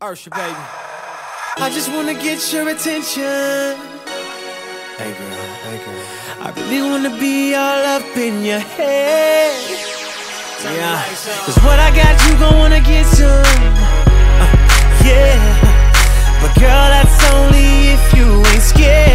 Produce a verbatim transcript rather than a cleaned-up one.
Ursha, baby. I just wanna get your attention. Hey girl, hey girl. I really wanna be all up in your head. Yeah. Cause what I got, you gon' wanna get some. uh, Yeah. But girl, that's only if you ain't scared.